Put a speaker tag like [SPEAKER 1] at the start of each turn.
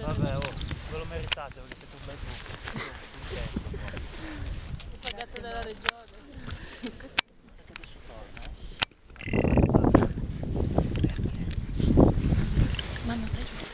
[SPEAKER 1] Vabbè, oh, ve lo meritate perché siete un bel gruppo.
[SPEAKER 2] Pagato dalla regione.
[SPEAKER 1] Adesso torna,
[SPEAKER 2] Ma non sei